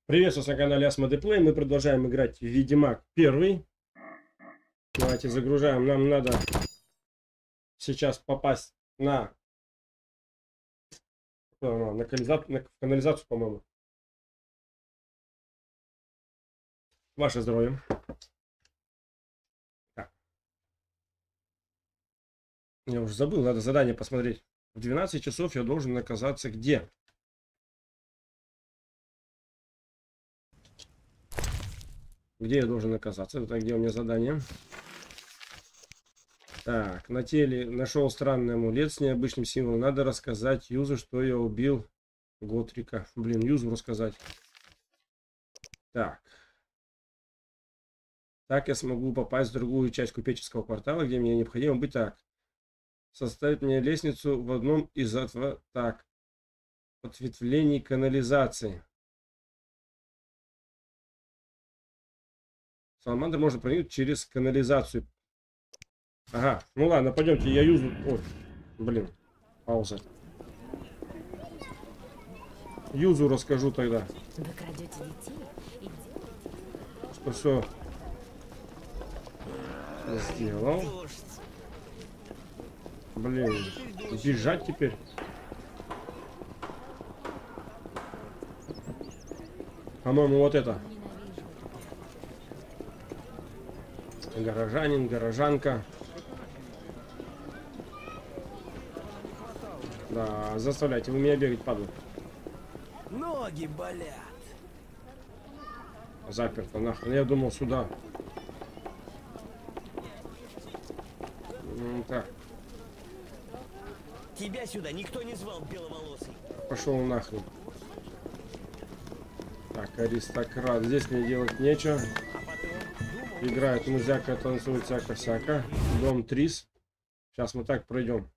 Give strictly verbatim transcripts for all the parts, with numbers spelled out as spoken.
Приветствую на канале Asmodeplay. Мы продолжаем играть в Ведьмак первый. Давайте загружаем. Нам надо сейчас попасть на, на, канализацию, на канализацию, по-моему. Ваше здоровье. Так. Я уже забыл, надо задание посмотреть. В двенадцать часов я должен оказаться где? Где я должен оказаться? Это где у меня задание? Так, на теле нашел странный амулет с необычным символом. Надо рассказать Юзу, что я убил Готрика. Блин, Юзу рассказать. Так. Так я смогу попасть в другую часть купеческого квартала, где мне необходимо быть. Так. Составить мне лестницу в одном из отв... так. ответвлений канализации. Саламандр можно проникнуть через канализацию. Ага, ну ладно, пойдемте, я юзу... Ой, блин, пауза. Юзу расскажу тогда. Вы крадете детей и Что все сделал. Блин, бежать теперь. По-моему, вот это. Горожанин, горожанка. Да, заставляйте вы меня бегать, падла. Ноги болят. Заперто, нахрен. Я думал сюда. Ну, так. Тебя сюда никто не звал, беловолосый. Пошел нахрен. Так, аристократ. Здесь мне делать нечего. Играет музяка, танцует всяко-всяко. Дом Трис. Сейчас мы так пройдем.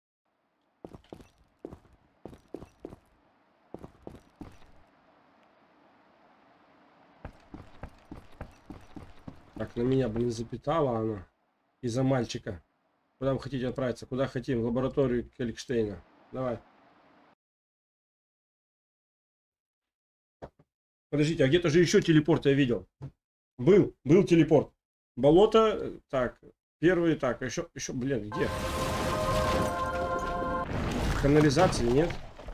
Так, на меня, блин, запитала она. Из-за мальчика. Куда вы хотите отправиться? Куда хотим? В лабораторию Келькштейна. Давай. Подождите, а где-то же еще телепорт я видел. Был, был телепорт. Болото, так, первый, так, еще, еще, блин, где? Канализации нет.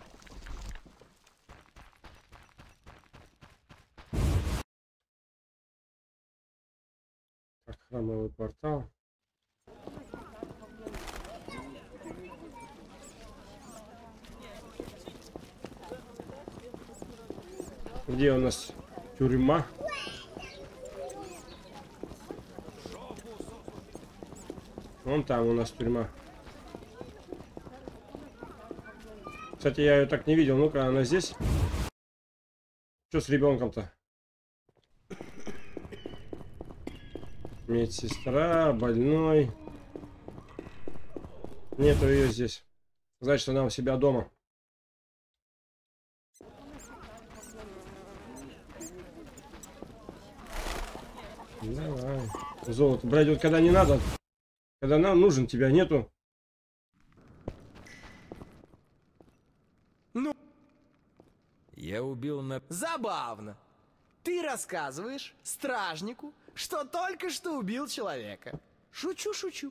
Так, храмовый портал. Где у нас тюрьма? Вон там у нас тюрьма. Кстати, я ее так не видел. Ну-ка, она здесь. Что с ребенком-то? Медсестра, больной. Нету ее здесь. Значит, она у себя дома. Давай. Золото брать вот когда не надо. Когда нам нужен, тебя нету. Ну, я убил на... забавно. Ты рассказываешь стражнику, что только что убил человека. Шучу, шучу.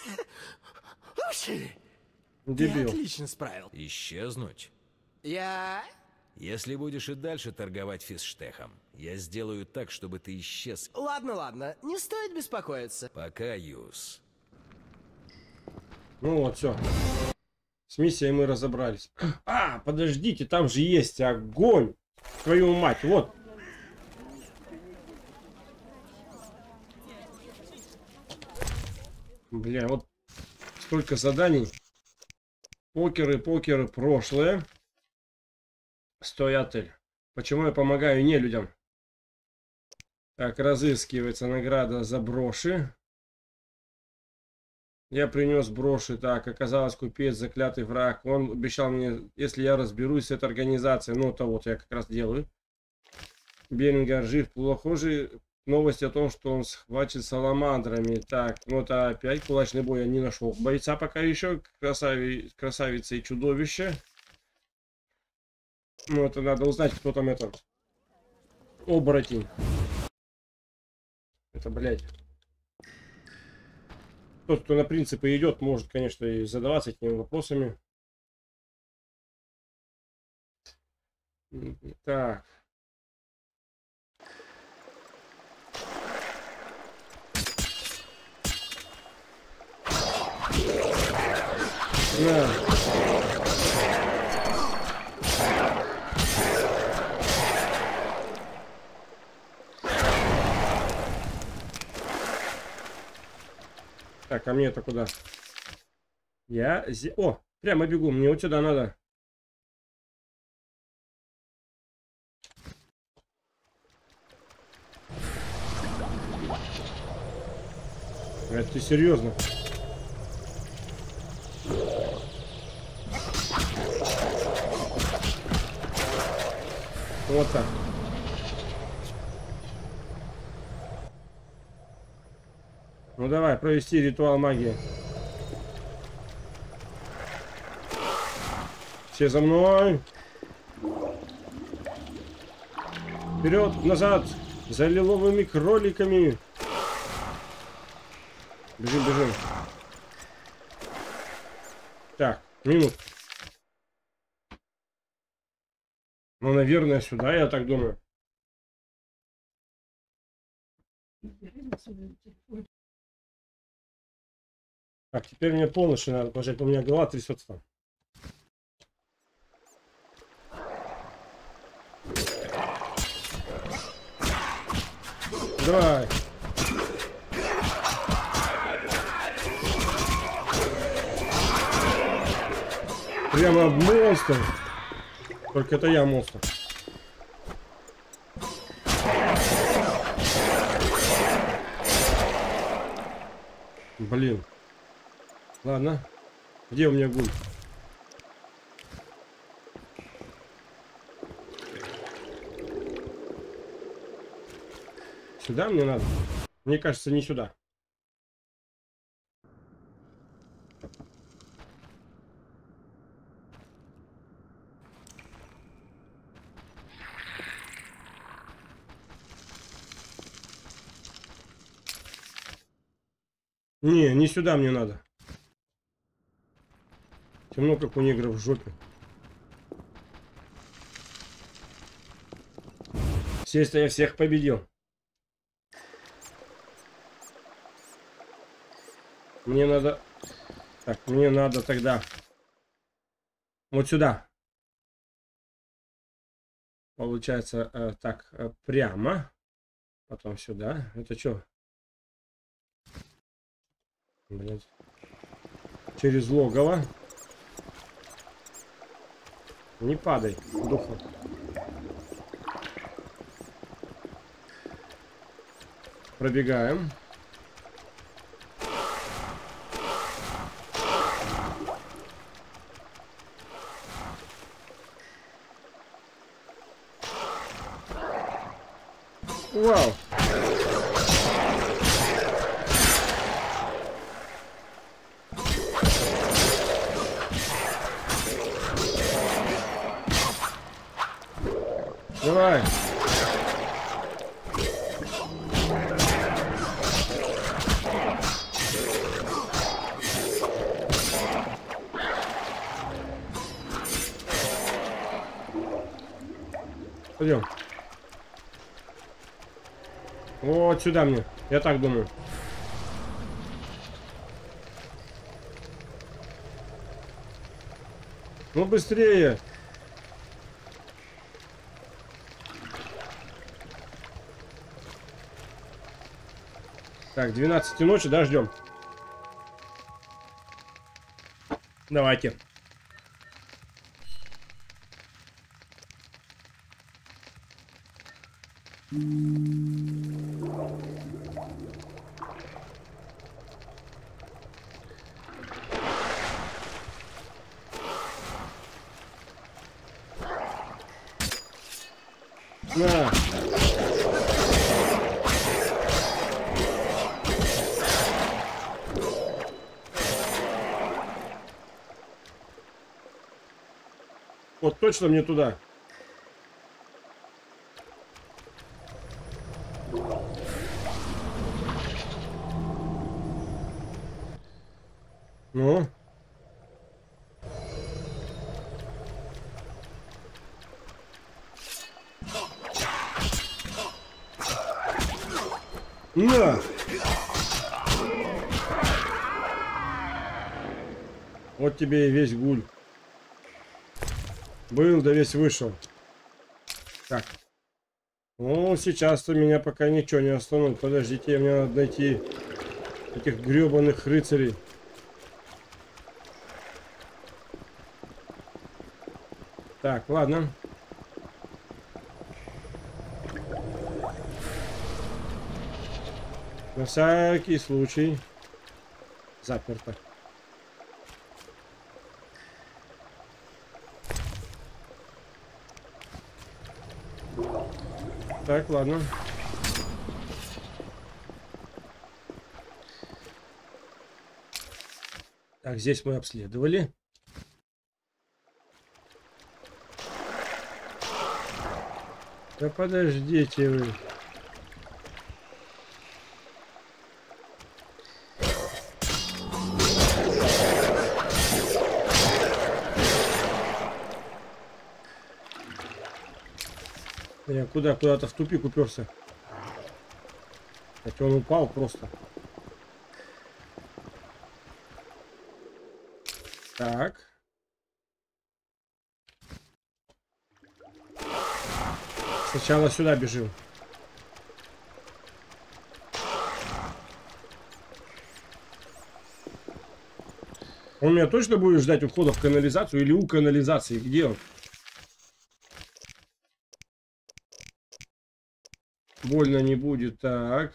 Ты Дебил. отлично справил. Исчезнуть? Я... Если будешь и дальше торговать физштехом, я сделаю так, чтобы ты исчез. Ладно, ладно, не стоит беспокоиться. Пока, Юз. Ну вот, все. С миссией мы разобрались. А, подождите, там же есть огонь. Твою мать, вот. Бля, вот столько заданий. Покеры, покеры, прошлое. Стой, отель. Почему я помогаю не людям? Так, разыскивается награда за броши. Я принес броши. Так, оказалось, купец, заклятый враг. Он обещал мне, если я разберусь с этой организацией. Ну, то вот я как раз делаю. Берингар жив. Плохожие новости о том, что он схвачен саламандрами. Так, ну это опять кулачный бой я не нашел. Бойца пока еще. Красави... Красавица и чудовище. Ну, это надо узнать, кто там это. Оборотень. Это, блядь. Тот, кто на принципы идет, может, конечно, и задаваться этими вопросами. Так. На. Так, а мне это куда? Я... зе- О, прямо бегу, мне вот сюда надо. Это ты серьезно? Вот так. Ну давай, провести ритуал магии. Все за мной. Вперед, назад, за лиловыми кроликами. Бежим, бежим. Так, минут. Ну, наверное, сюда, я так думаю. Так, теперь мне полностью надо пожать, у меня голова трясется. Давай. Прямо монстр. Только это я монстр. Блин. Ладно. Где у меня гуль? Сюда мне надо? Мне кажется, не сюда. Не, не сюда мне надо. Темно, как у негров в жопе. Сесть-то я всех победил. Мне надо... Так, мне надо тогда... Вот сюда. Получается, э, так, э, прямо. Потом сюда. Это что? Блять. Через логово. Не падай, духу. Пробегаем. Вау. Давай. Пойдем. Вот сюда мне. Я так думаю. Ну быстрее. Так, двенадцать ночи, да, ждем. Давайте. На. Вот точно мне туда. Ну? На! Вот тебе и весь гуль. Был, да весь вышел. Так. Ну, сейчас-то меня пока ничего не остановит. Подождите, мне надо найти этих гребаных рыцарей. Так, ладно. На всякий случай. Заперто. Так, ладно. Так, здесь мы обследовали. Да подождите вы. Я куда? Куда-то в тупик уперся. Хотя он упал просто. Так. Сначала сюда бежим. Он меня точно будет ждать у входа в канализацию или у канализации? Где он? Больно не будет. Так.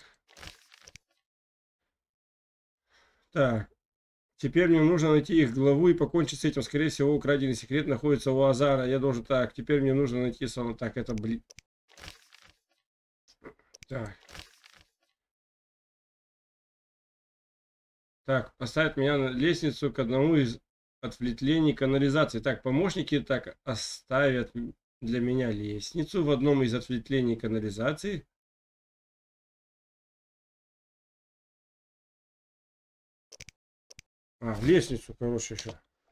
Так. Теперь мне нужно найти их главу и покончить с этим. Скорее всего, украденный секрет находится у Азара. Я должен... Так, теперь мне нужно найти самого... Так, это, блин... Так. Так, поставить меня на лестницу к одному из ответвлений канализации. Так, помощники так оставят для меня лестницу в одном из ответвлений канализации. А, лестницу, короче, еще.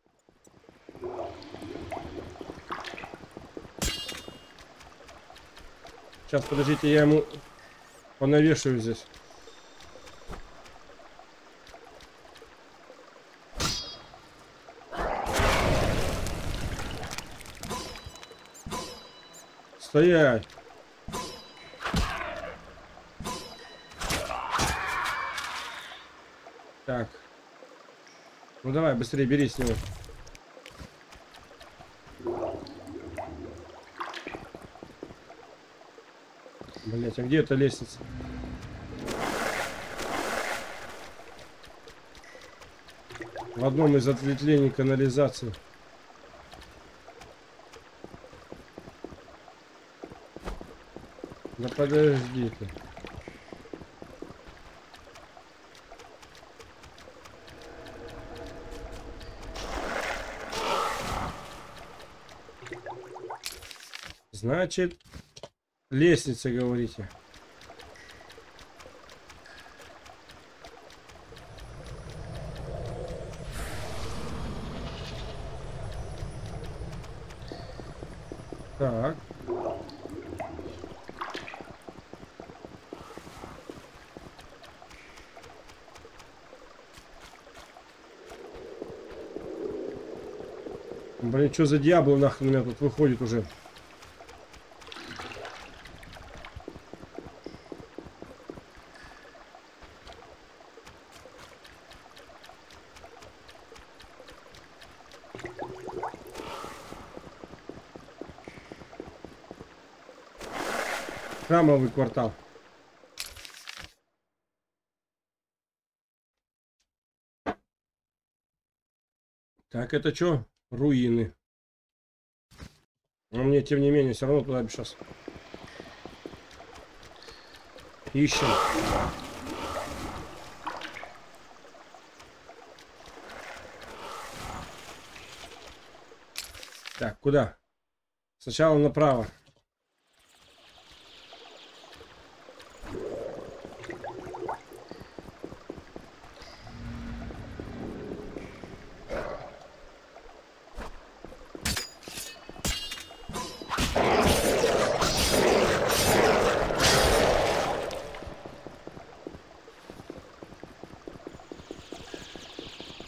Сейчас, подождите, я ему понавешиваю здесь. Стоять! Так. Ну давай, быстрее бери с него. Блять, а где эта лестница? В одном из ответвлений канализации. Да подожди ты. Значит, лестница, говорите. Так. Блин, что за дьявол нахрен у меня тут выходит уже? Храмовый квартал. Так, это что? Руины. Но мне, тем не менее, все равно туда сейчас. Ищем. Так, куда? Сначала направо.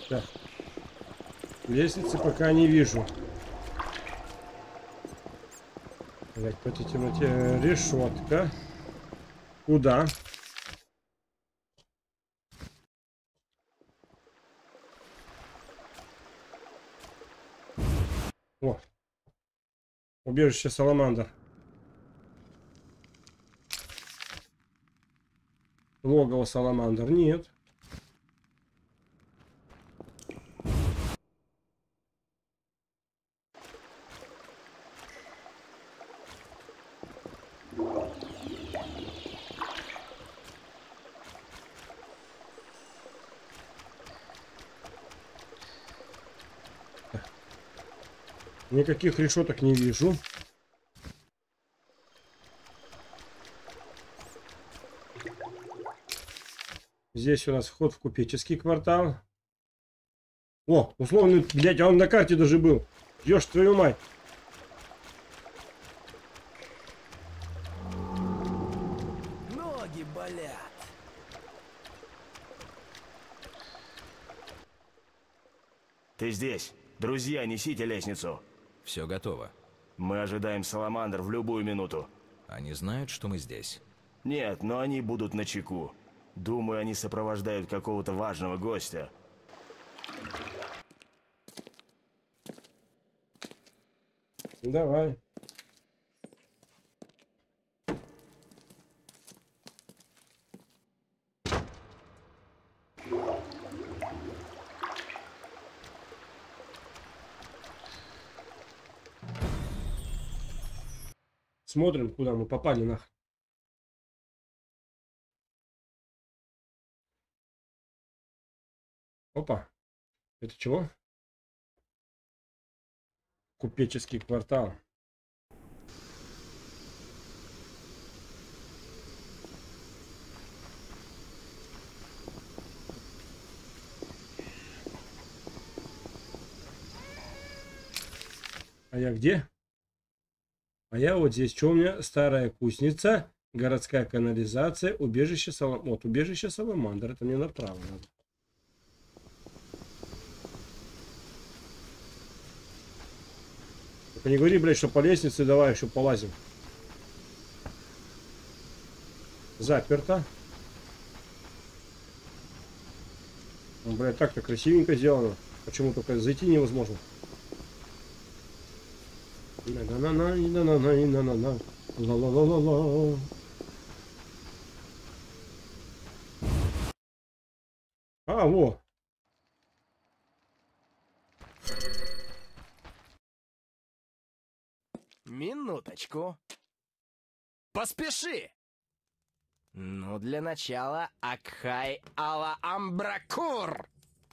Так. Лестницы пока не вижу. Так, по этой темноте решетка. Куда? О. Убежище Саламандр. Логово Саламандр. Нет. Никаких решеток не вижу. Здесь у нас вход в купеческий квартал. О, условный, блядь, а он на карте даже был. Ёж твою мать. Ноги болят. Ты здесь. Друзья, несите лестницу. Все готово. Мы ожидаем Саламандр в любую минуту. Они знают, что мы здесь. Нет, но они будут начеку. Думаю, они сопровождают какого-то важного гостя. Давай. Смотрим, куда мы попали нахрен. Опа. Это чего? Купеческий квартал. А я где? А я вот здесь. Что у меня? Старая кузница, городская канализация, убежище Саламандр. Вот, убежище Саламандр. Это мне направо надо. Только не говори, блядь, что по лестнице, давай еще полазим. Заперто. Ну, блядь, так-то красивенько сделано. Почему только зайти невозможно? На-на-на-на-на-на-на-на-на. Ла-ла-ла-ла-ла. А, во. Минуточку. Поспеши. Ну, для начала Акхай Ала Амбракур.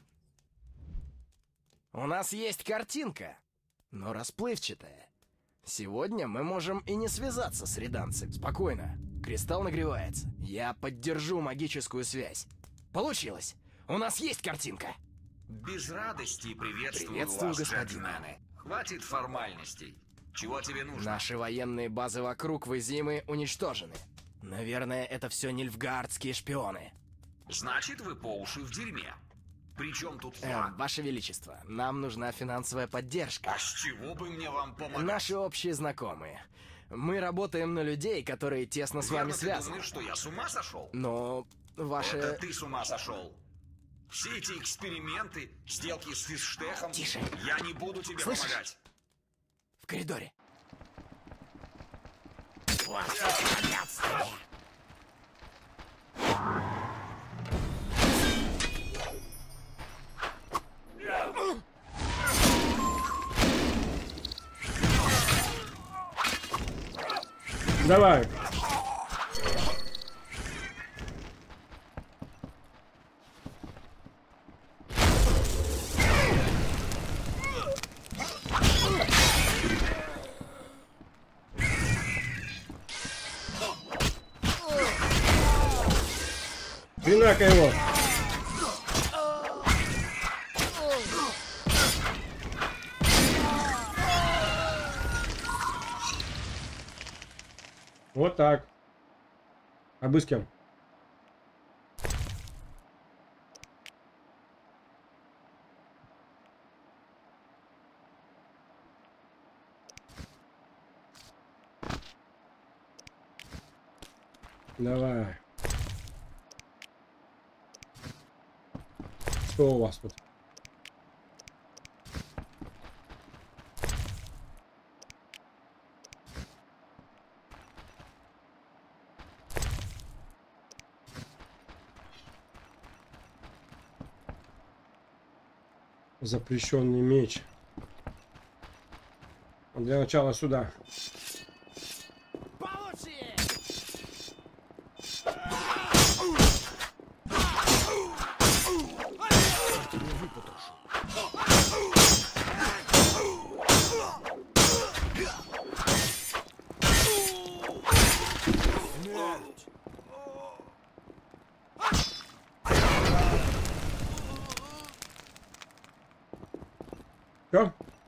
У нас есть картинка, но расплывчатая. Сегодня мы можем и не связаться с реданцем. Спокойно. Кристалл нагревается. Я поддержу магическую связь. Получилось. У нас есть картинка. Без радости приветствую, Приветствую, вас, господин. джентльмены. Хватит формальностей. Чего тебе нужно? Наши военные базы вокруг Вызимы уничтожены. Наверное, это все нильфгаардские шпионы. Значит, вы по уши в дерьме. Причем тут Э, я? Ваше Величество, нам нужна финансовая поддержка. А с чего бы мне вам помогать? Наши общие знакомые. Мы работаем на людей, которые тесно с вами Верно, ты связаны. думаешь, что я с ума сошел? Но ваше... Это ты с ума сошел. Все эти эксперименты, сделки с Фисштехом... Тише. Я не буду тебе Слышишь? помогать. В коридоре. Давай. Хренака его. Вот так. Обыскиваем. Давай. Что у вас тут? Запрещенный меч. Для начала сюда. Все?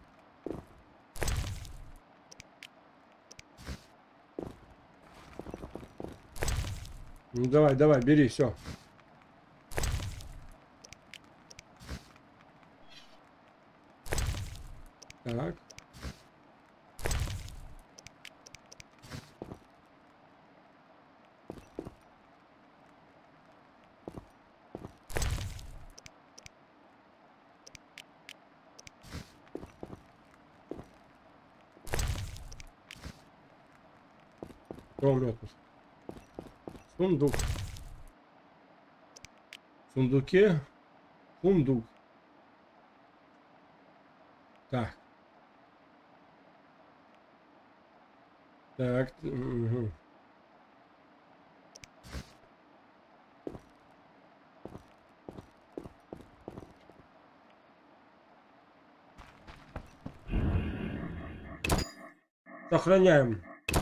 Ну давай, давай, бери, все. Так. Что у меня тут? Сундук. В сундуке фундук. Так. Так. Угу. Сохраняем.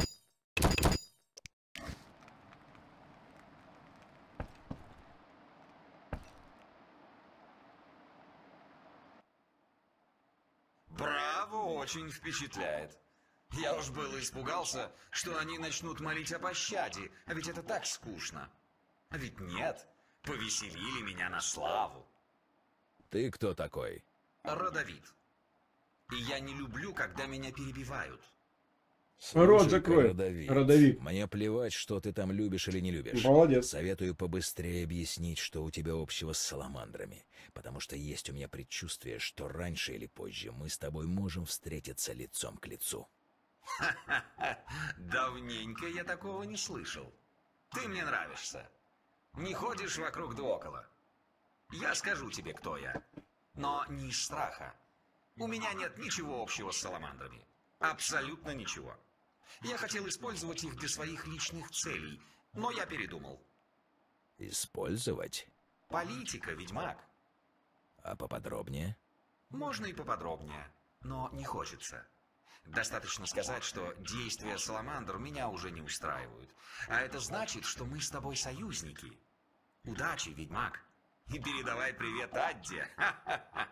Очень впечатляет. Я уж было испугался, что они начнут молить о пощаде, а ведь это так скучно. А ведь нет, повеселили меня на славу. Ты кто такой? Родовид. И я не люблю, когда меня перебивают. Рот закрой. Родовид. Родовид. Мне плевать, что ты там любишь или не любишь. Молодец. Советую побыстрее объяснить, что у тебя общего с саламандрами. Потому что есть у меня предчувствие, что раньше или позже мы с тобой можем встретиться лицом к лицу. Ха-ха-ха. Давненько я такого не слышал. Ты мне нравишься. Не ходишь вокруг да около. Я скажу тебе, кто я. Но не из страха. У меня нет ничего общего с саламандрами. Абсолютно ничего. Я хотел использовать их для своих личных целей, но я передумал. Использовать? Политика, ведьмак. А поподробнее? Можно и поподробнее, но не хочется. Достаточно сказать, что действия саламандр меня уже не устраивают. А это значит, что мы с тобой союзники. Удачи, ведьмак. И передавай привет Адде. Ха-ха-ха.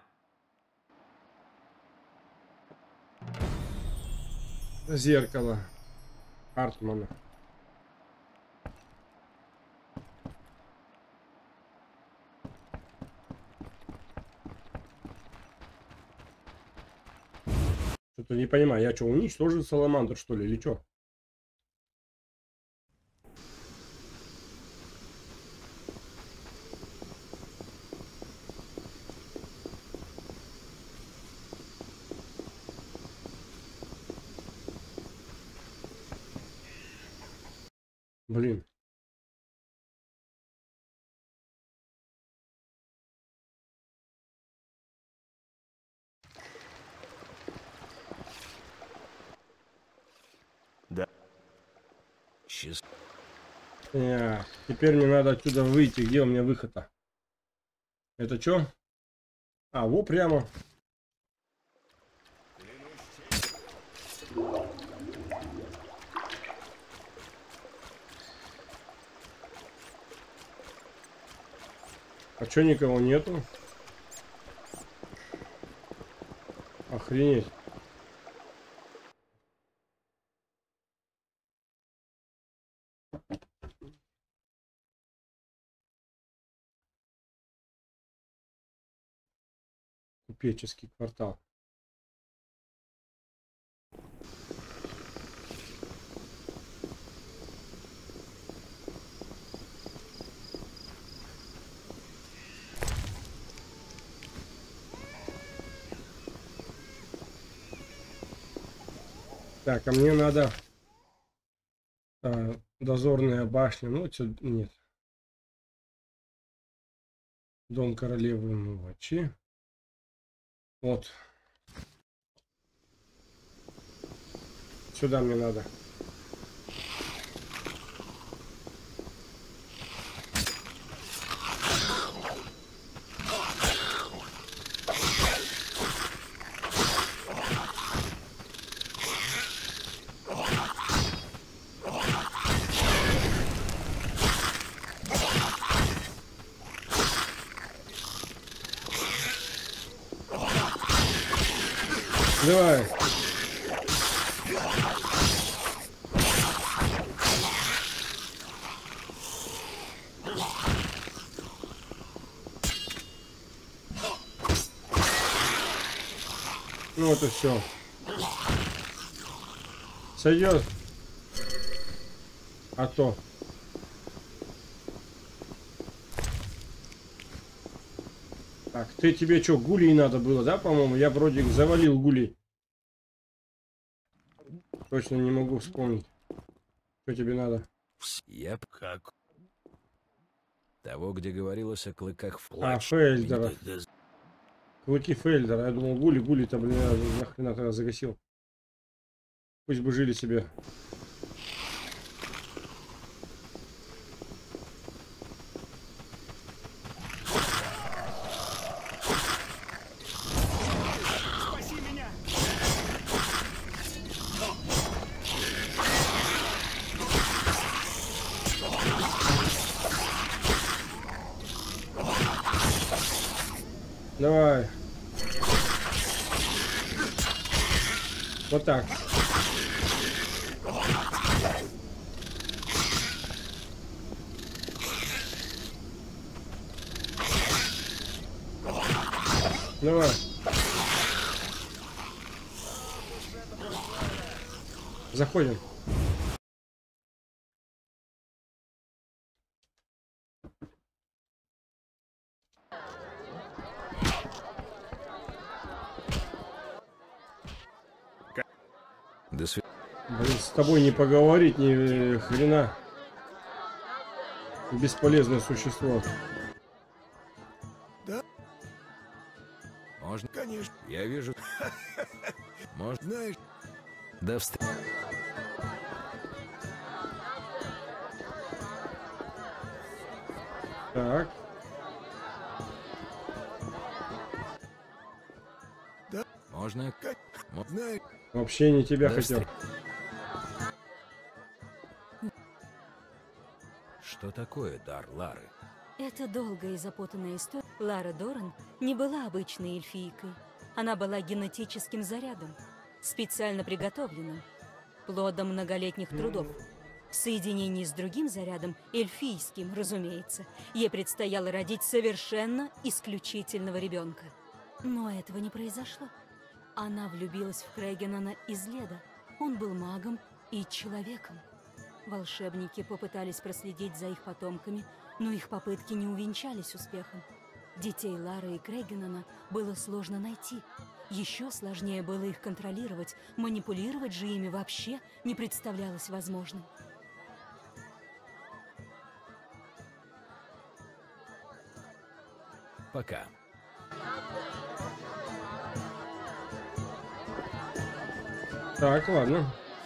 Зеркало Артмана. Что-то не понимаю, я что, уничтожил саламандр, что ли, или что? Блин. Да. Счаст... Э, теперь мне надо отсюда выйти. Где у меня выход-то? Это что? А, во прямо. А чё никого нету? Охренеть. Купеческий квартал. Так, а мне надо а, дозорная башня. Ну, сюда нет. Дом королевы ночи. Вот. Сюда мне надо. Давай. Ну вот и все. Сойдет. А то. Так, ты тебе что, гулей надо было, да, по-моему? Я вроде завалил гулей. Точно не могу вспомнить. Что тебе надо? Я как? Того, где говорилось о клыках в А, плач. Фельдера. Клыки Фельдера. Я думал, гули, гули-то, блин, я нахрена тогда загасил. Пусть бы жили себе. Давай. Вот так. Давай. Заходим. До свидания. Блин, с тобой не поговорить ни хрена. Бесполезное существо. Можно? Конечно. Я вижу. Можно? Знаешь. До встречи. Так. Да. Можно? Можно? Вообще не тебя До хотел. встр... Что такое дар Лары? Это долгая и запутанная история. Лара Доран не была обычной эльфийкой. Она была генетическим зарядом, специально приготовленным, плодом многолетних трудов. В соединении с другим зарядом, эльфийским, разумеется, ей предстояло родить совершенно исключительного ребенка. Но этого не произошло. Она влюбилась в Крейгенана из Леда. Он был магом и человеком. Волшебники попытались проследить за их потомками, но их попытки не увенчались успехом. Детей Лары и Крейгенана было сложно найти. Еще сложнее было их контролировать, манипулировать же ими вообще не представлялось возможным. Пока. Так, ладно.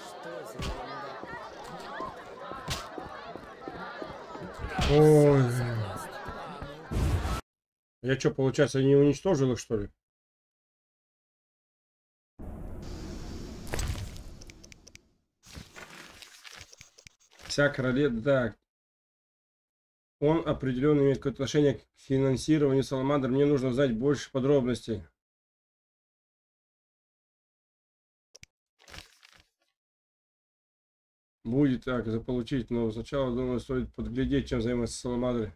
Ой. Я что, получается, не уничтожил их, что ли? Вся королева, да. Он определенно имеет какое-то отношение к финансированию Саламандр. Мне нужно знать больше подробностей. Будет так, заполучить, но сначала, думаю, стоит подглядеть, чем занимается Саламандрой.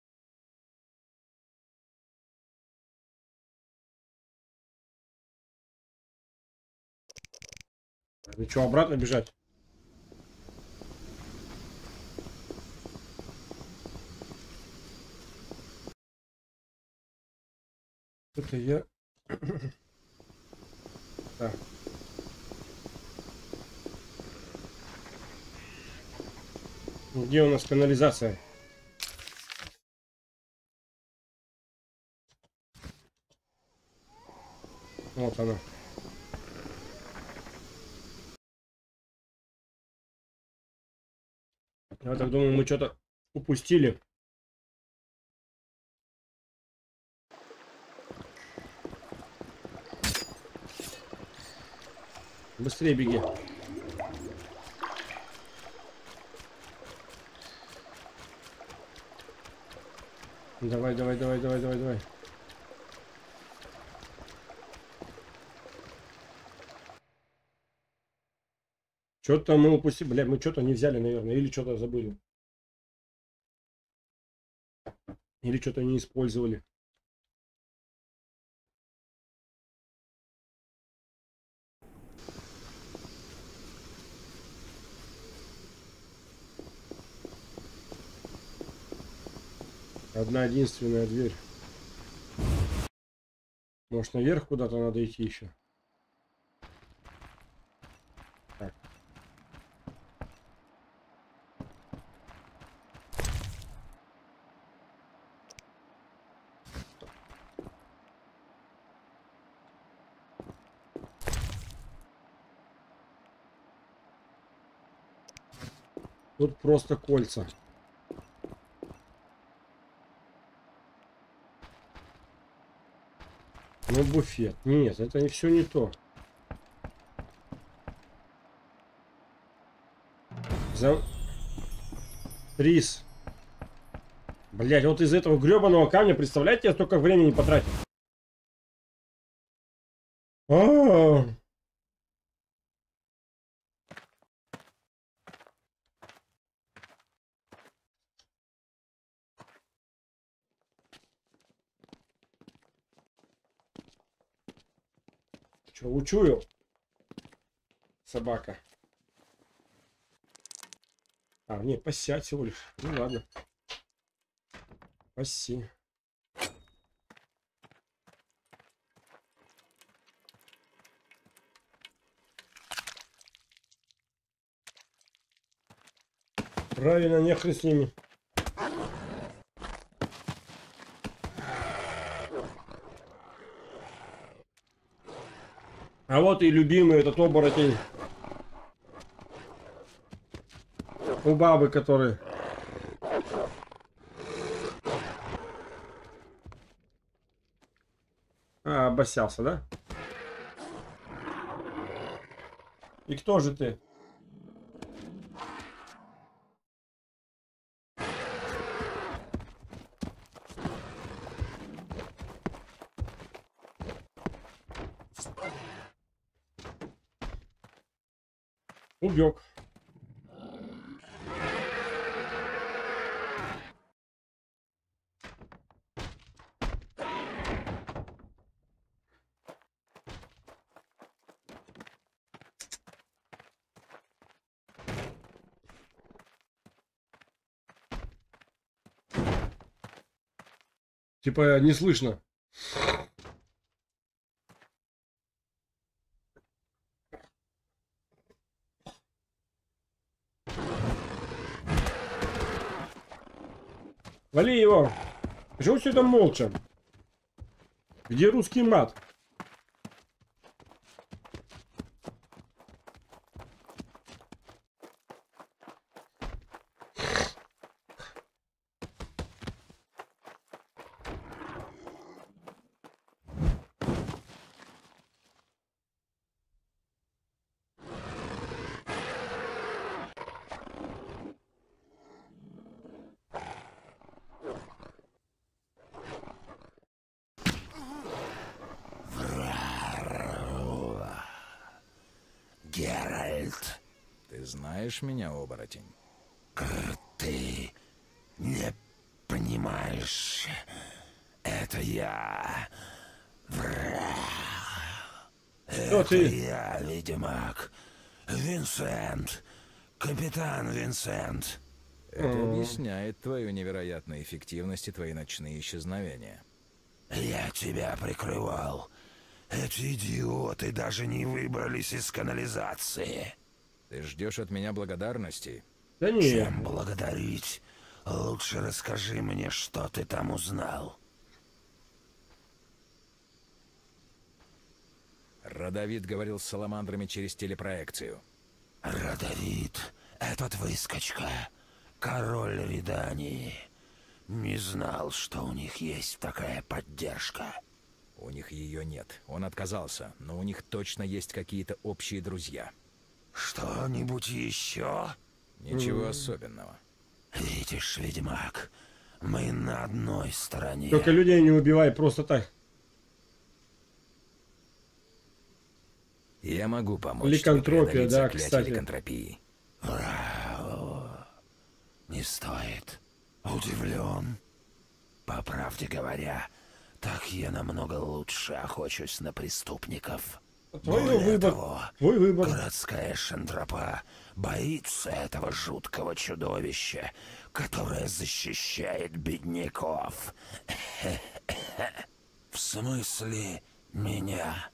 Ну что, обратно бежать? Это я... Так. Где у нас канализация? Вот она. Я так думаю, мы что-то упустили. Быстрее беги. Давай, давай, давай, давай, давай, давай. Что-то мы упустили. Бля, мы что-то не взяли, наверное. Или что-то забыли. Или что-то не использовали. Одна единственная дверь. Может, наверх куда-то надо идти еще? Так. Тут просто кольца. Ну, буфет. Нет, это не все не то. За... Рис. Блять, вот из этого гребаного камня, представляете, я столько времени потратил. А-а-а. Че, учую? Собака. А, нет, посять всего лишь. Ну ладно. Паси. Правильно, нехрен с ними. А вот и любимый этот оборотень. У бабы, который... А, обоссался, да? И кто же ты? Убег. Типа не слышно. Вали его. Почему все это молча? Где русский мат? Геральт. Ты знаешь меня, оборотень? Ты не понимаешь. Это я. Кто Это ты? я, ведьмак. Винсент. Капитан Винсент. Это М. объясняет твою невероятную эффективность и твои ночные исчезновения. Я тебя прикрывал. Эти идиоты даже не выбрались из канализации. Ты ждешь от меня благодарности? Да не. Чем благодарить? Лучше расскажи мне, что ты там узнал. Родовид говорил с саламандрами через телепроекцию. Родовид, этот выскочка, король Редании, не знал, что у них есть такая поддержка. У них ее нет. Он отказался, но у них точно есть какие-то общие друзья. Что-нибудь еще? Ничего mm. особенного. Видишь, ведьмак, мы на одной стороне. Только людей не убивай просто так. Я могу помочь. Ликантропия, да, кстати. Ликантропии. Браво. Не стоит. Удивлен. По правде говоря, так я намного лучше охочусь на преступников. Твой Более выбор. того, Твой выбор. городская шантропа боится этого жуткого чудовища, которое защищает бедняков. В смысле меня?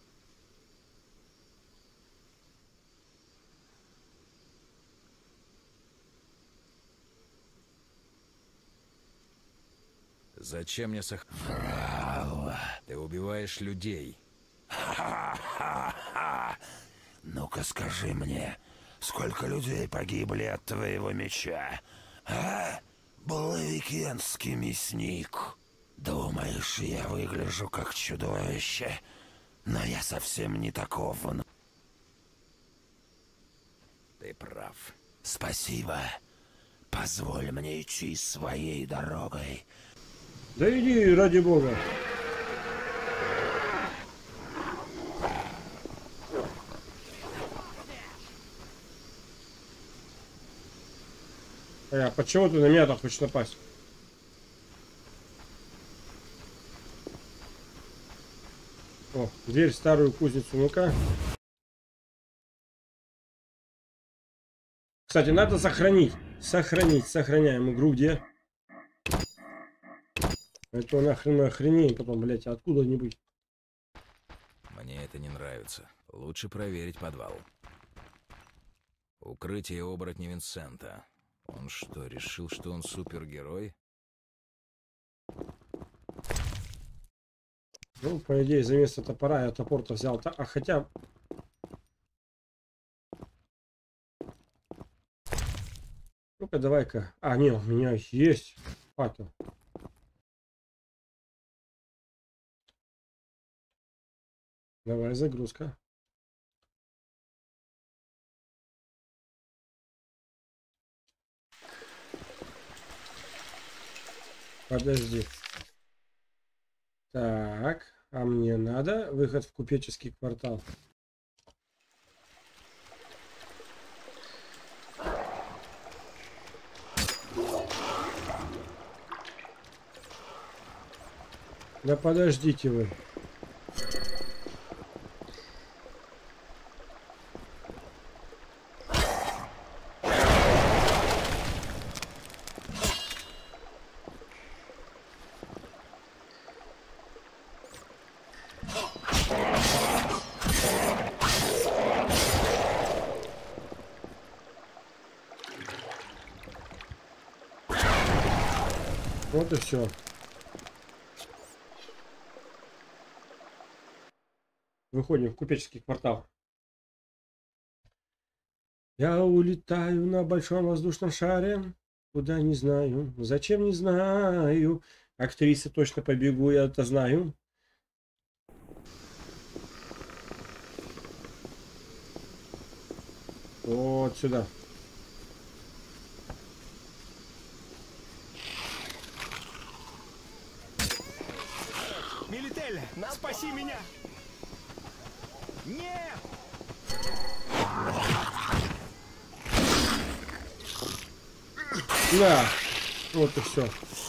Зачем мне сох... Браво. Ты убиваешь людей. Ха-ха-ха! Ну-ка скажи мне, сколько людей погибли от твоего меча? А? Блавикенский мясник. Думаешь, я выгляжу как чудовище? Но я совсем не таков. Ты прав. Спасибо. Позволь мне идти своей дорогой. Да иди, ради бога. А почему ты на меня так хочешь напасть? О, дверь в старую кузницу, ну-ка. Кстати, надо сохранить. Сохранить, сохраняем игру где? Это нахрен мы охренеем потом, блять, откуда-нибудь. Мне это не нравится. Лучше проверить подвал. Укрытие оборотня Винсента. Он что, решил, что он супергерой? Ну, по идее, за место топора я топор-то взял. А хотя... Ну-ка, давай-ка. А, не, у меня есть факел. Давай, загрузка. Подожди. Так, а мне надо выход в купеческий квартал. Да подождите вы. Вот и все. Выходим в купеческий квартал. Я улетаю на большом воздушном шаре. Куда не знаю. Зачем не знаю. Актрисы точно побегу, я это знаю. Вот сюда. Милитель, спаси меня! Нет! Да, вот и все.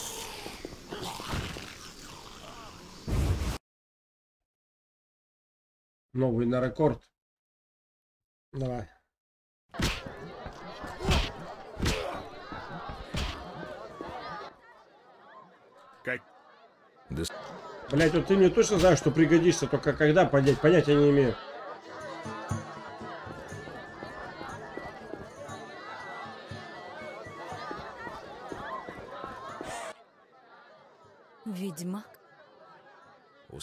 Новый на рекорд. Давай. Как? Блять, вот ты мне точно знаешь, что пригодишься, только когда понять, понятия не имею.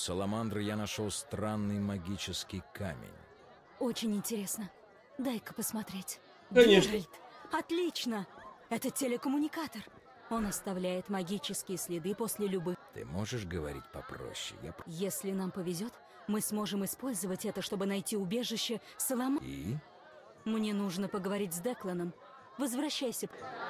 Саламандры я нашел странный магический камень. Очень интересно. Дай-ка посмотреть. Конечно. Геральт, отлично! Это телекоммуникатор. Он оставляет магические следы после любых... Ты можешь говорить попроще? Я... п- Если нам повезет, мы сможем использовать это, чтобы найти убежище Салам... И? Мне нужно поговорить с Декланом. Возвращайся.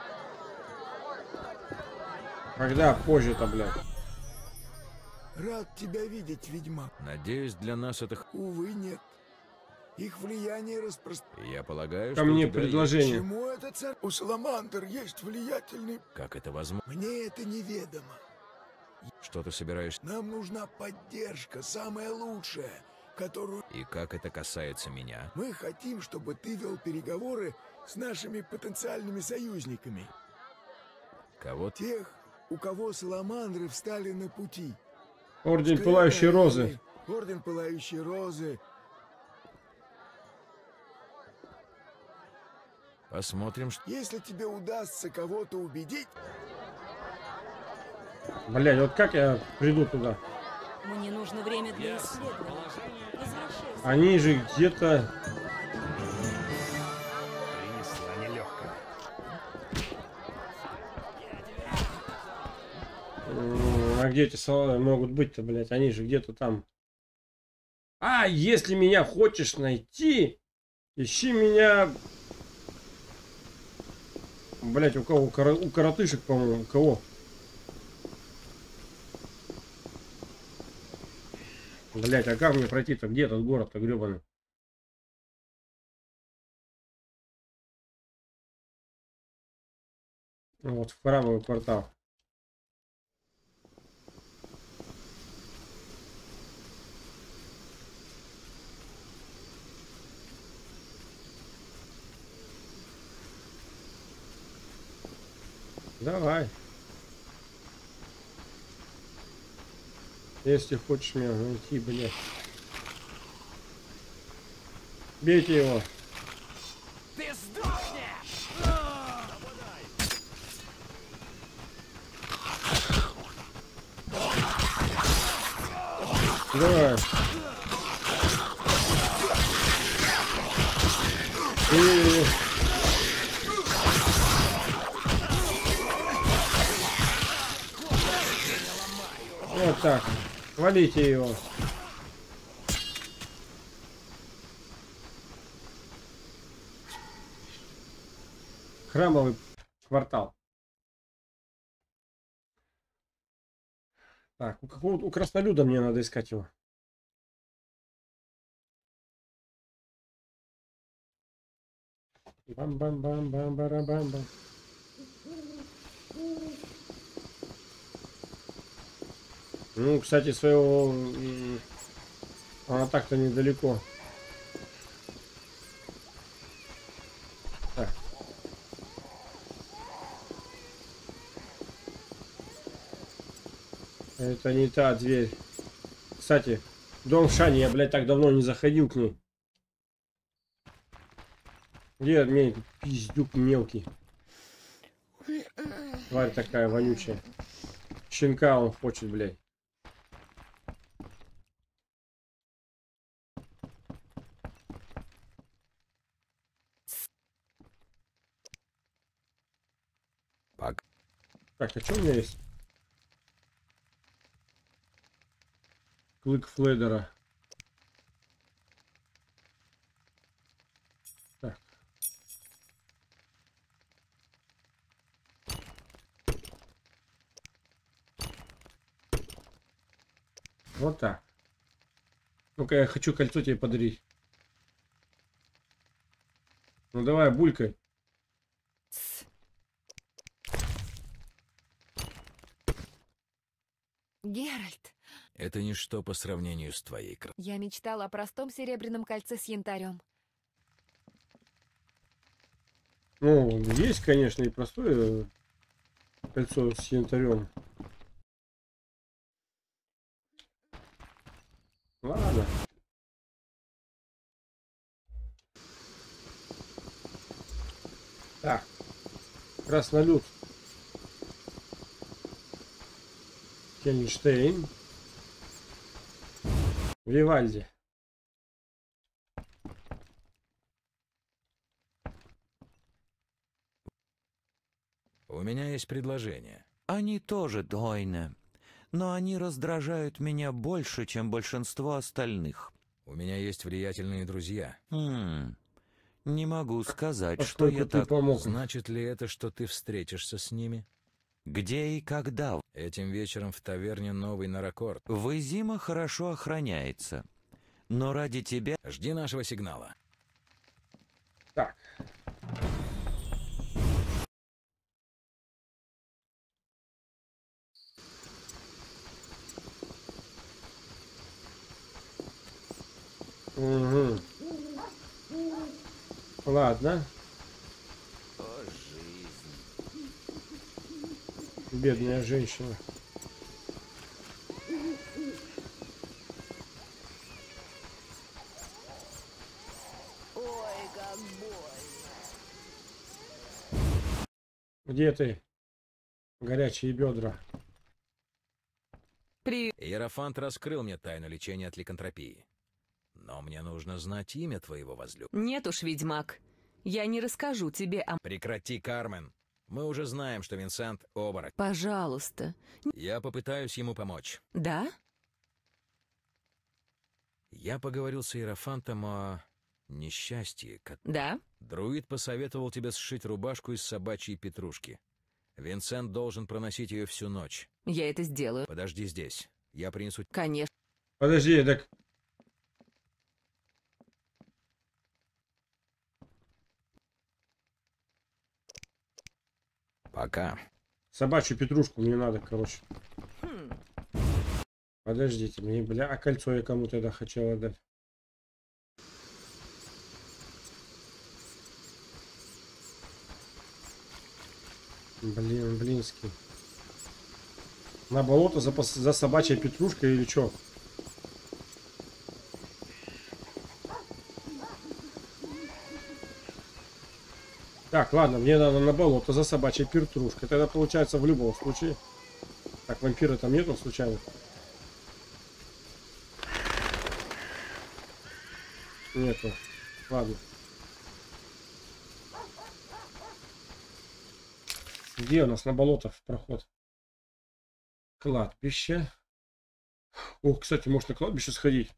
Когда позже-то, блядь. Рад тебя видеть, ведьмак. Надеюсь, для нас это... х- Увы, нет. Их влияние распространяется. Я полагаю, Ко что у мне тебя есть- предложение. Почему это царь? У Саламандр есть влиятельный... Как это возможно? Мне это неведомо. Что ты собираешься? Нам нужна поддержка, самая лучшая, которую... И как это касается меня? Мы хотим, чтобы ты вел переговоры с нашими потенциальными союзниками. Кого? Тех, у кого Саламандры встали на пути. Орден Скрытные Пылающей Розы. войны, Орден Пылающей Розы. Посмотрим, что... Если тебе удастся кого-то убедить... Блядь, вот как я приду туда? Мне нужно время для исследования. Возвращайся. Они же где-то... Принесла нелегкая. М, А где эти салаты могут быть-то, блядь? Они же где-то там. А, если меня хочешь найти, ищи меня... Блядь, у кого? У, кора- у коротышек, по-моему. У кого? Блядь, а как мне пройти-то? Где этот город-то гребаный? Вот, в храмовый квартал. Давай. Если хочешь меня найти, блядь. Бейте его. Ты сдохнешь! Давай. И... Вот так. Валите его. Храмовый квартал. Так, у какого у краснолюда мне надо искать его. Бам-бам-бам-бам-бам-бам-бам. Ну, кстати, своего... м, Она так-то недалеко. Так. Это не та дверь. Кстати, дом Шани, я, блядь, так давно не заходил к ней. Где мне пиздюк мелкий? Тварь такая вонючая. Щенка он хочет, блядь. Пак. Так, а что у меня есть? Клык Фледера. Так. Вот так. Ну-ка, я хочу кольцо тебе подарить. Ну давай, булькай. Геральт, Это ничто по сравнению с твоей красотой. я мечтала о простом серебряном кольце с янтарем. Ну, есть, конечно, и простое кольцо с янтарем. Ладно. Так. Краснолюд. Кенштейн. Вивальди. У меня есть предложение. Они тоже дойны, но они раздражают меня больше, чем большинство остальных. У меня есть влиятельные друзья. Хм, не могу сказать, что Поскольку я ты так... помог. Значит ли это, что ты встретишься с ними? Где и когда? Этим вечером в таверне «Новый Наракорд». Вызима хорошо охраняется, но ради тебя... Жди нашего сигнала. Так. Угу. Ладно. О, жизнь. Бедная женщина. Ой, как больно. Где ты? Горячие бедра. При... Иерофант раскрыл мне тайну лечения от ликантропии. Но мне нужно знать имя твоего возлюбленного. Нет уж, ведьмак. Я не расскажу тебе о... Прекрати, Кармен. Мы уже знаем, что Винсент — оборотень. Пожалуйста. Я попытаюсь ему помочь. Да? Я поговорил с Иерофантом о несчастье. Ко- Да? Друид посоветовал тебе сшить рубашку из собачьей петрушки. Винсент должен проносить ее всю ночь. Я это сделаю. Подожди здесь. Я принесу... Конечно. Подожди, так... Пока. Собачью петрушку мне надо, короче. Хм. Подождите, мне, бля, а кольцо я кому тогда хотел отдать. Блин, блинский. На болото за, пос- за собачьей петрушкой или что? Так, ладно, мне надо на болото за собачьей петрушкой. Тогда получается в любом случае. Так, вампира там нету случайно? Нету. Ладно. Где у нас на болото проход? Кладбище. О, кстати, может на кладбище сходить.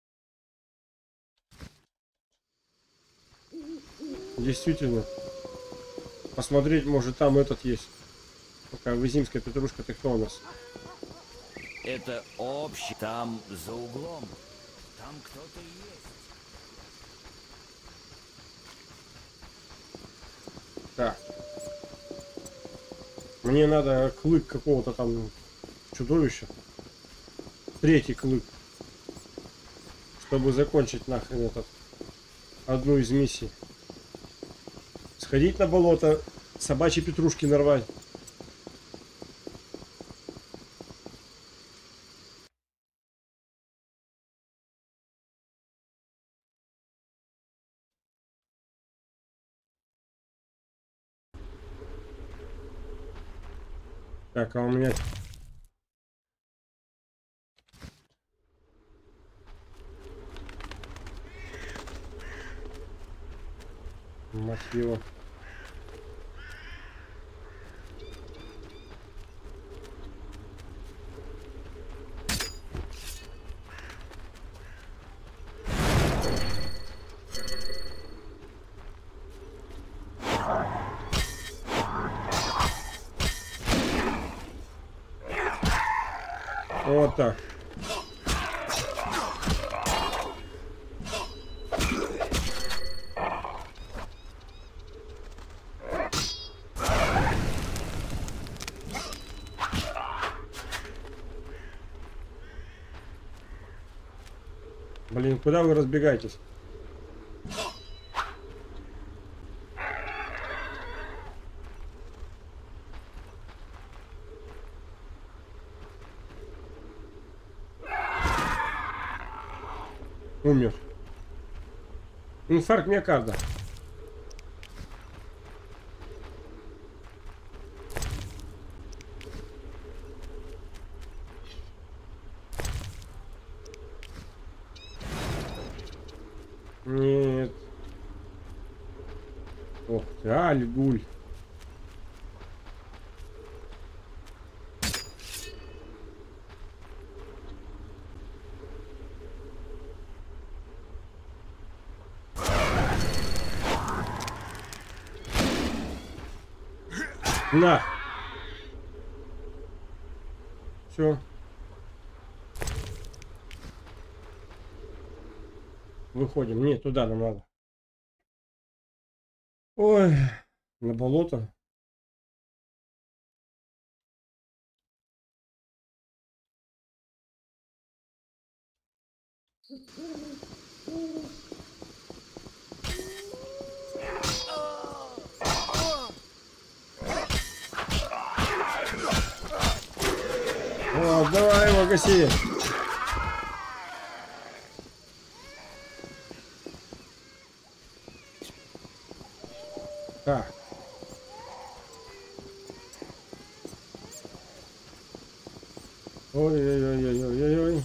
Действительно. Посмотреть, может там этот есть. Такая вызимская петрушка, ты кто у нас? Это общий. Там за углом. Там кто-то есть. Так. Мне надо клык какого-то там чудовища. Третий клык. Чтобы закончить нахрен этот. Одну из миссий. Сходить на болото, собачьи петрушки нарвать. Так, а у меня... Мать его. Вот так. Блин, куда вы разбегаетесь? Умер. Инфаркт миокарда. Нет. Ох ты, Альгуль. На. Все. Выходим. Нет, туда нам надо. Ой, на болото. О, давай его гаси. Так. Ой-ой-ой-ой-ой-ой.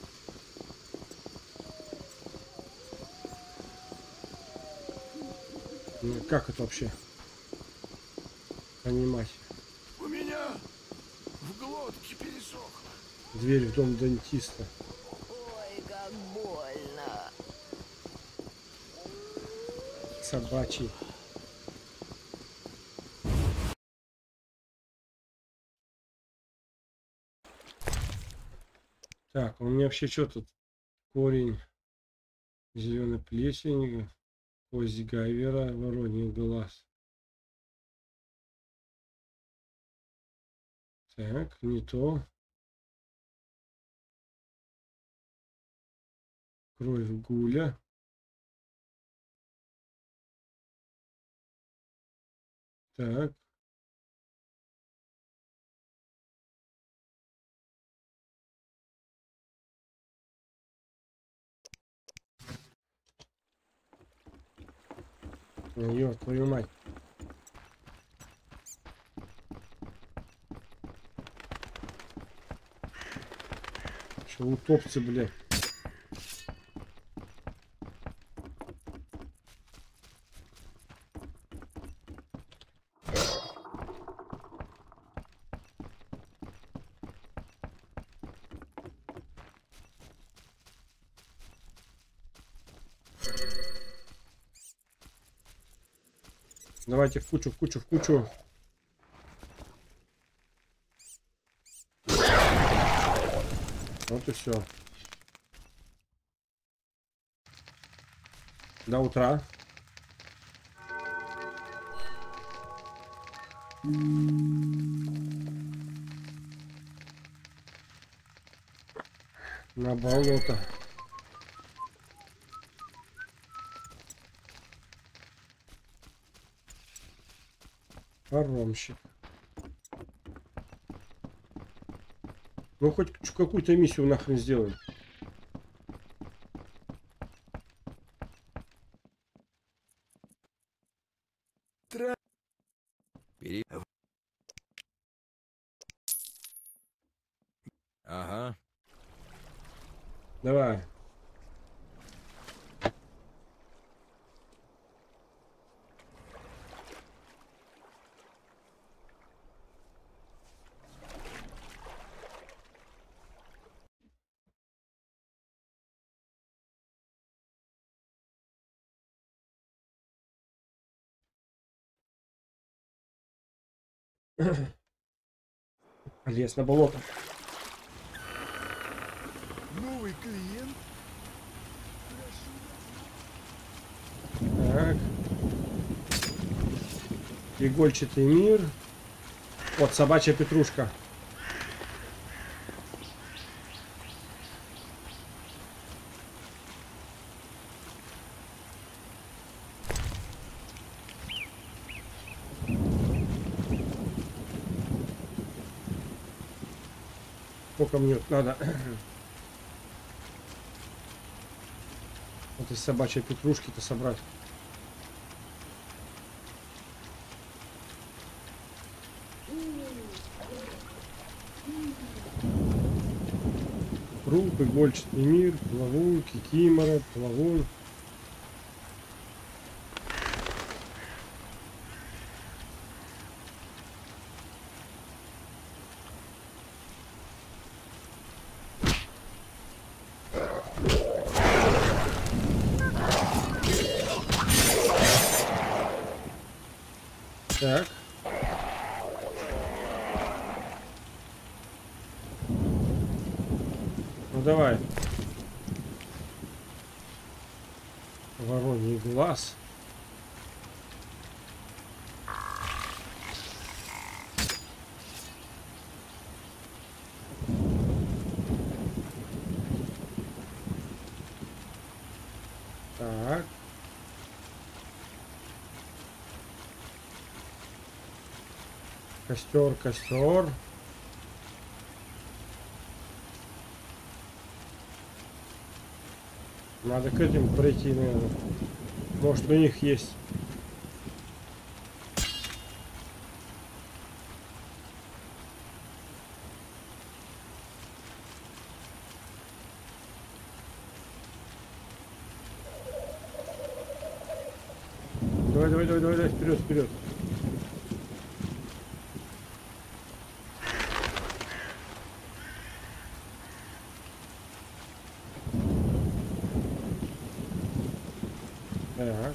Ну, как это вообще понимать? У меня в глотке пересохло. Дверь в дом дантиста. Ой, как больно. Собачий. Так, у меня вообще что тут? Корень зеленой плесени, кость гайвера, вороний глаз. Так, не то. Кровь гуля. Так. Ё, твою мать. Что утопцы, блядь. Давайте в кучу, в кучу, в кучу. Вот и все. До утра. На болото. Паромщик. Ну хоть какую-то миссию нахрен сделаем. Пере... Ага. Давай. Лес на болото. Новый клиент. Так. Игольчатый мир. Вот собачья петрушка. Сколько мне надо? Вот из собачьей петрушки-то собрать. Круг, игольчатый мир, плавун, кикимора, плавун. Так. Ну давай. Вороний глаз. Так. Костер, костер. Надо к этим пройти, наверное. Может, у них есть. Давай, давай, давай, давай, давай, вперед, вперед. Так.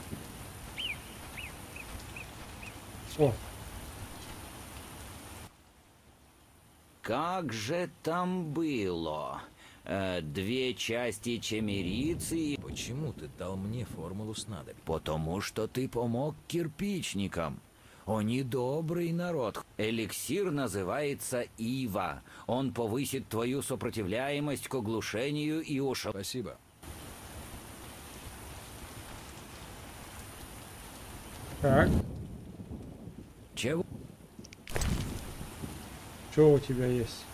О. Как же там было? Э, две части чемерицы. Почему ты дал мне формулу снадобий? Потому что ты помог кирпичникам. Они добрый народ. Эликсир называется Ива. Он повысит твою сопротивляемость к оглушению и ушел. Спасибо. Так. Чего? Что у тебя есть?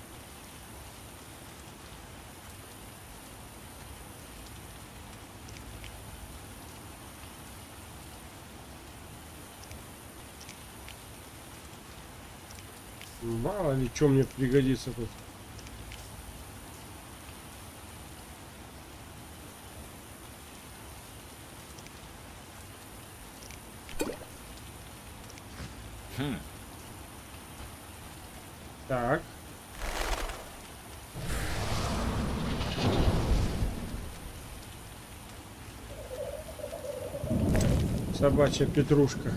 Мало ли, что мне пригодится тут. Хм. Так. Собачья петрушка.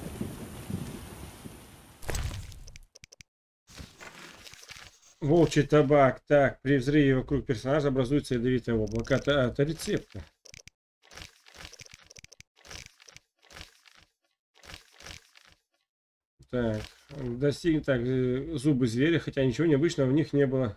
Волчий табак. Так, при взрыве вокруг персонажа образуется ядовитое облако. Это, это рецепты. Так, достиг так, зубы зверя, хотя ничего необычного в них не было.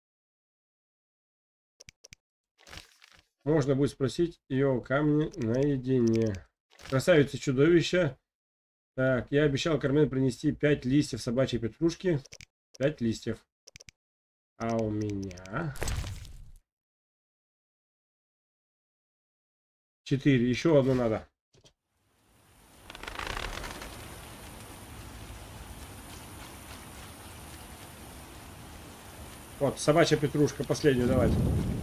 Можно будет спросить ее о камне наедине. Красавица чудовища. Так, я обещал Кармен принести пять листьев собачьей петрушки. Пять листьев. А у меня четыре. Еще одну надо. Вот, собачья петрушка, последнюю давайте.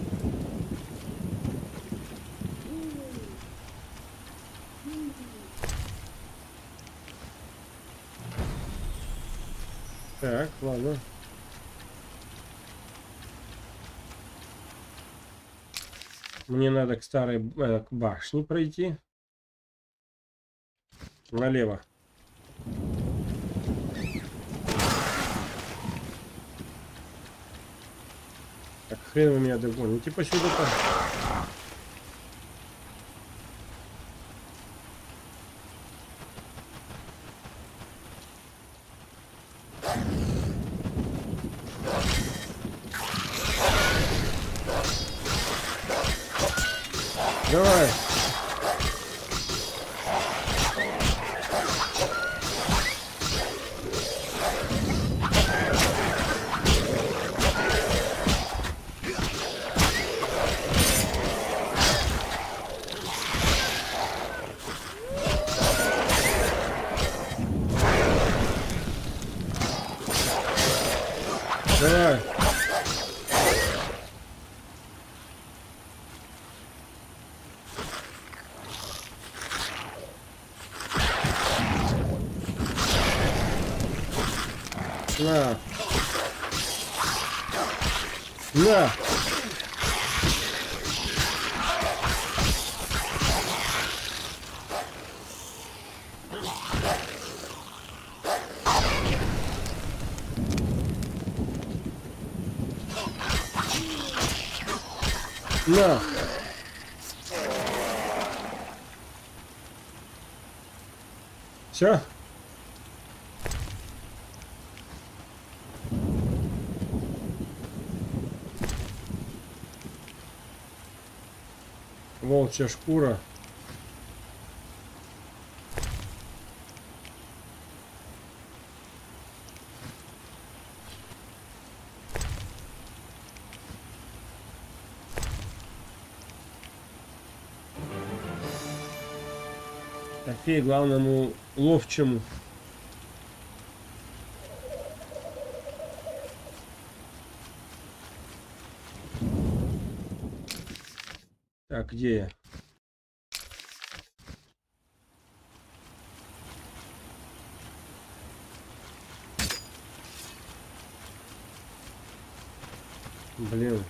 Так, ладно. Мне надо к старой э, к башне пройти. Налево. Так, хрен вы меня догоните посюда-то. Давай. Давай. На. На. На! Все? Волчья шкура. Трофей главному ловчему. Так, где я? Блин.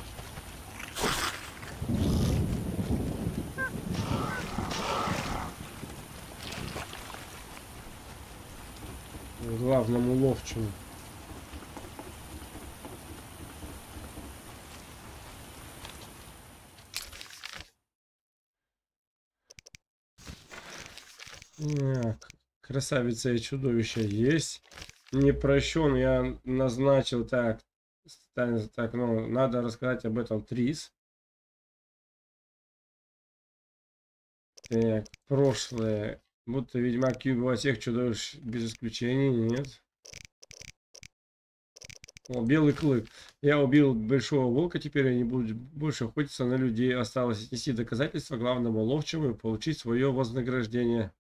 Главному ловчему. Так, красавица и чудовище есть. Не прощен, я назначил так. Так, ну, надо рассказать об этом Трис. Так, прошлое. Будто ведьмак убивал всех чудовищ без исключения. Нет. О, белый клык. Я убил большого волка, теперь я не буду больше охотиться на людей. Осталось отнести доказательства главному ловчему и получить свое вознаграждение.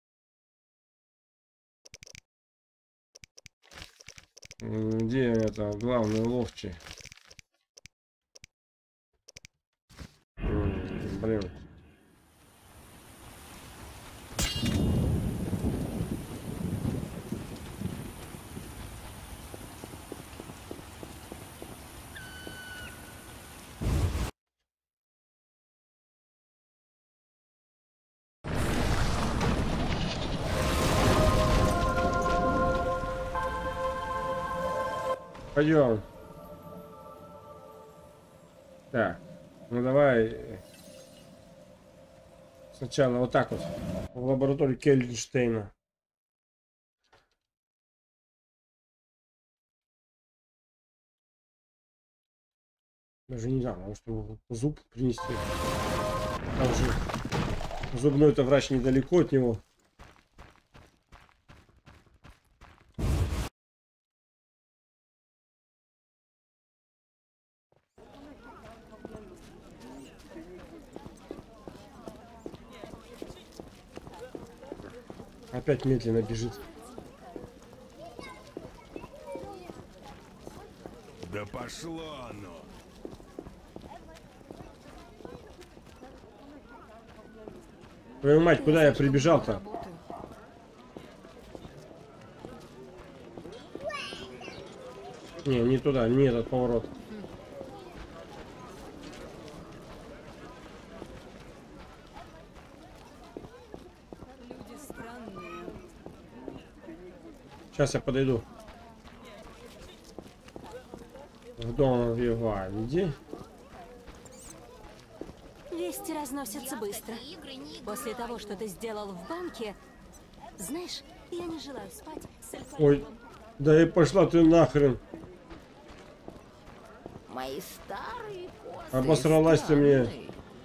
Где это главный ловчий? Блин. Пойдем. Так, ну давай сначала вот так вот в лаборатории Кельнштейна. Даже не знаю, может ему зуб принести. Там же зубной-то врач недалеко от него. Опять медленно бежит. Да пошло оно. Твою мать, куда я прибежал-то? Не, не туда, не этот поворот. Сейчас я подойду. В дом Вивальди. Вести разносятся быстро. После того, что ты сделал в банке, знаешь, я не желаю спать с эльфом. Ой, да и пошла ты нахрен. Мои старые косы. Обосралась ты мне.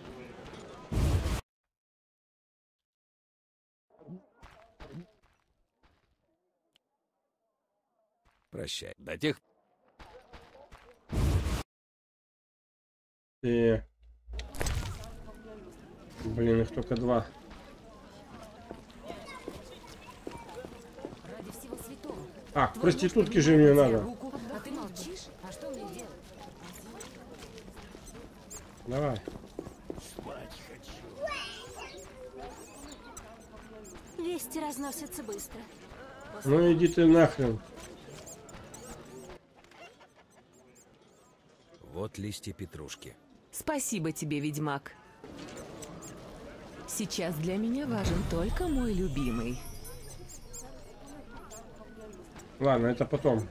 Прощай. До тех... И... Блин, их только два. А, к проститутке же мне надо. А ты молчишь? А что мне делать? Давай. Вести разносятся быстро. Ну иди ты нахрен. Вот листья петрушки. Спасибо тебе, ведьмак. Сейчас для меня важен только мой любимый. Ладно, это потом.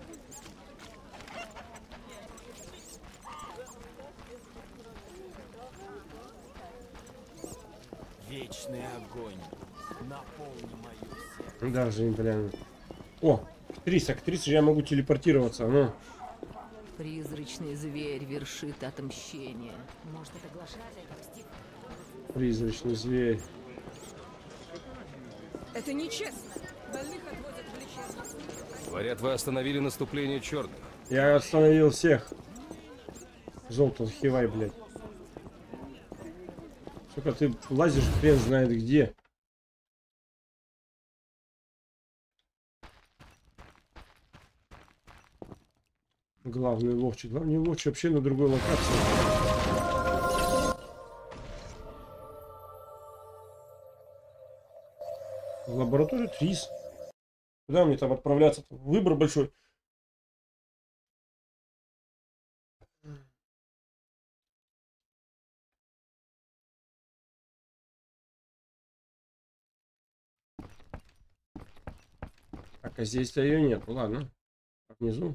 Вечный огонь. Наполни мою. Даже, блин. О, актриса, актриса, я могу телепортироваться, ну. Призрачный зверь вершит отмщение. Может, это глашатый? Призрачный зверь. Это нечестно. Больных отводят в лечебницу. Говорят, вы остановили наступление черных. Я остановил всех. Золото, хивай, блядь. Сука, ты лазишь хрен знает где. Главный ловчий. Главный ловчий вообще на другой локации. В лабораторию Трис. Куда мне там отправляться? Выбор большой. Так, а здесь-то ее нет. Ладно. Внизу.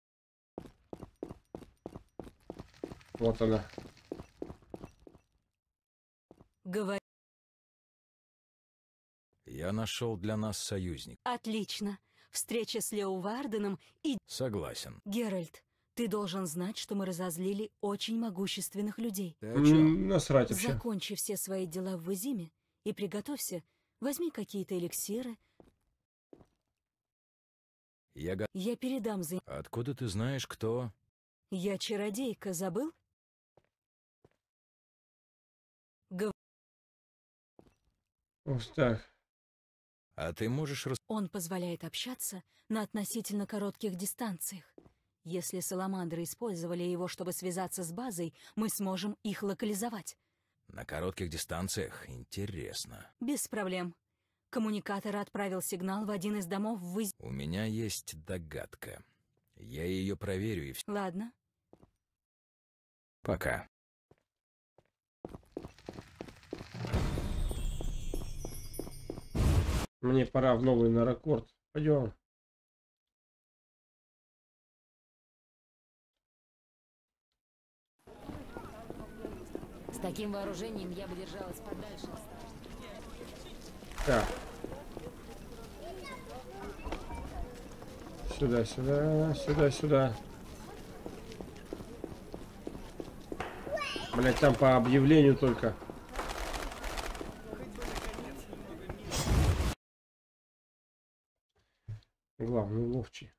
Вот она. Говори. Я нашел для нас союзник. Отлично. Встреча с Лео Варденом и... Согласен. Геральт, ты должен знать, что мы разозлили очень могущественных людей. Ты о чем? Насрать вообще. Закончи все свои дела в Изиме и приготовься. Возьми какие-то эликсиры. Я го... Я передам за... Откуда ты знаешь, кто? Я чародейка, забыл? Гов... Вот так. А ты можешь рас... Он позволяет общаться на относительно коротких дистанциях. Если саламандры использовали его, чтобы связаться с базой, мы сможем их локализовать. На коротких дистанциях? Интересно. Без проблем. Коммуникатор отправил сигнал в один из домов в Из... У меня есть догадка. Я ее проверю и... Ладно. Пока. Мне пора в новый Наракорд. Пойдем. С таким вооружением я бы держалась подальше. Так. Сюда, сюда, сюда, сюда. Блять, там по объявлению только. Главный ловчий.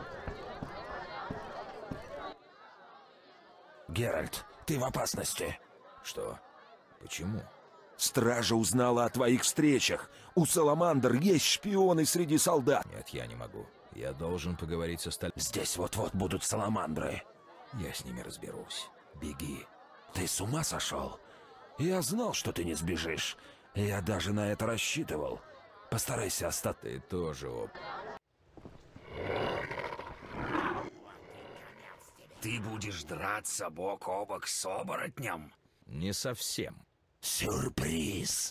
Геральт, ты в опасности. Что? Почему? Стража узнала о твоих встречах. У Саламандр есть шпионы среди солдат. Нет, я не могу. Я должен поговорить со Сталь... Здесь вот-вот будут Саламандры. Я с ними разберусь. Беги. Ты с ума сошел? Я знал, что ты не сбежишь. Я даже на это рассчитывал. Постарайся остаться. Ты тоже, оп. Ты будешь драться бок о бок с оборотнем? Не совсем. Сюрприз.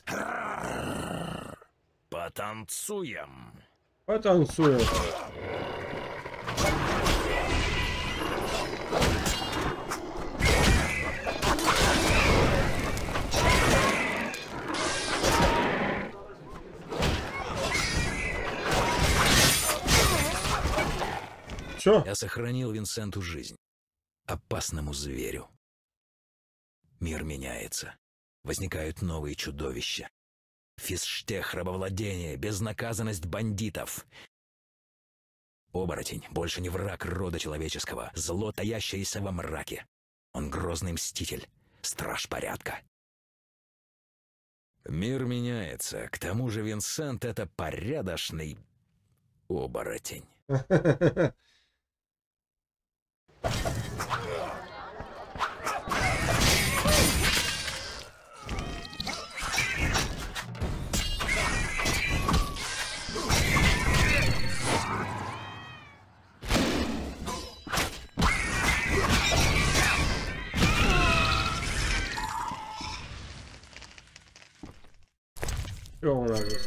Потанцуем. Потанцуем. Все? Я сохранил Винсенту жизнь. Опасному зверю. Мир меняется. Возникают новые чудовища. Физштех, рабовладение, безнаказанность бандитов. Оборотень больше не враг рода человеческого, зло, таящееся во мраке. Он грозный мститель, страж порядка. Мир меняется. К тому же Винсент — это порядочный оборотень. Что у нас здесь?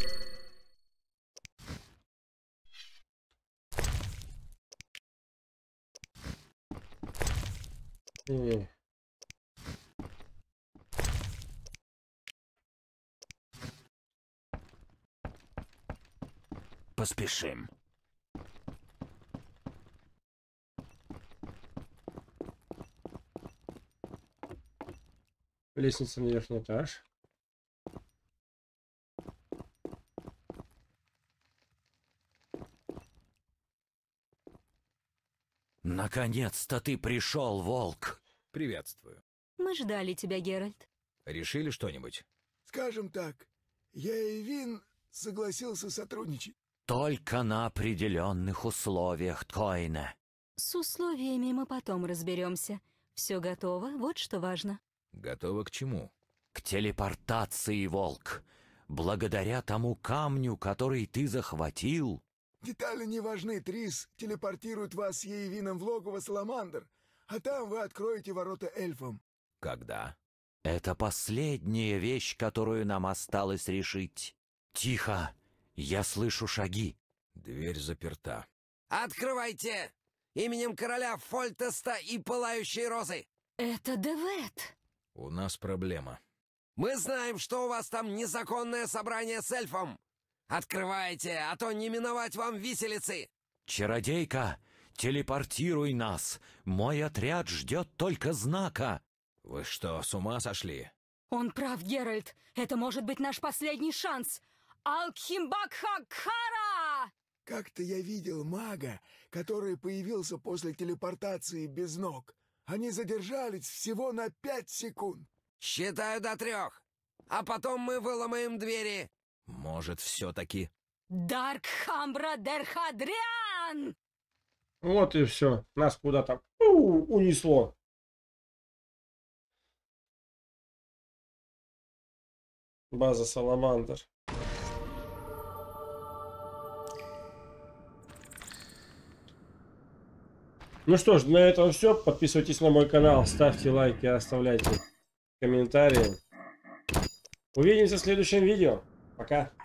И... поспешим. Лестница на верхний этаж. Наконец-то ты пришел, волк. Приветствую. Мы ждали тебя, Геральт. Решили что-нибудь? Скажем так, я и Вин согласился сотрудничать. Только на определенных условиях, Тойне. С условиями мы потом разберемся. Все готово, вот что важно. Готово к чему? К телепортации, волк. Благодаря тому камню, который ты захватил... Детали не важны, Трис телепортирует вас с Ейвином в логово Саламандр, а там вы откроете ворота эльфам. Когда? Это последняя вещь, которую нам осталось решить. Тихо, я слышу шаги. Дверь заперта. Открывайте! Именем короля Фольтеста и Пылающей Розы! Это Девет! У нас проблема. Мы знаем, что у вас там незаконное собрание с эльфом! Открывайте, а то не миновать вам виселицы! Чародейка, телепортируй нас! Мой отряд ждет только знака! Вы что, с ума сошли? Он прав, Геральт! Это может быть наш последний шанс! Алкхимбакхакхара! Как-то я видел мага, который появился после телепортации без ног. Они задержались всего на пять секунд. Считаю до трех, а потом мы выломаем двери. Может, все-таки... Даркхамбра Дерхадриан! Вот и все. Нас куда-то унесло. База Саламандр. Ну что ж, на этом все. Подписывайтесь на мой канал, ставьте лайки, оставляйте комментарии. Увидимся в следующем видео. Пока.